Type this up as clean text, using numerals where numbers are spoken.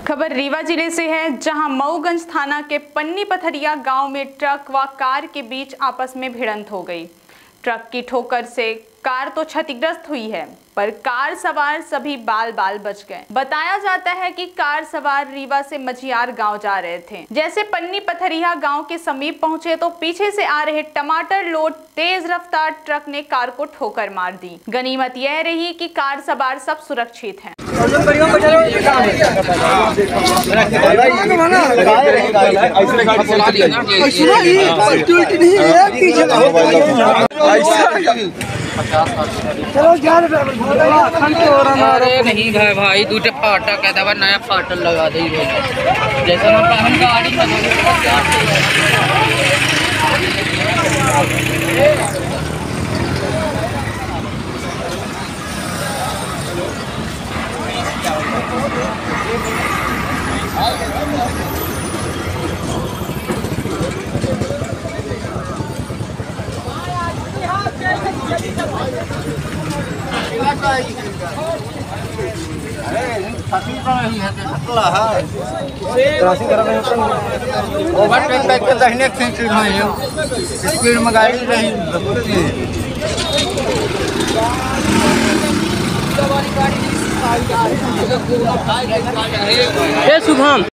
खबर रीवा जिले से है, जहां मऊगंज थाना के पन्नी पथरिया गांव में ट्रक व कार के बीच आपस में भिड़ंत हो गई। ट्रक की ठोकर से कार तो क्षतिग्रस्त हुई है, पर कार सवार सभी बाल बाल बच गए। बताया जाता है कि कार सवार रीवा से मझियार गांव जा रहे थे। जैसे पन्नी पथरिया गांव के समीप पहुंचे तो पीछे से आ रहे टमाटर लोड तेज रफ्तार ट्रक ने कार को ठोकर मार दी। गनीमत यह रही कि कार सवार सब सुरक्षित हैं। अरे नहीं भाई दूटे फाटक है, दबा नया फाटक लगा दे जैसे हम गाड़ी स्पीड में गाड़ी रही। शुभम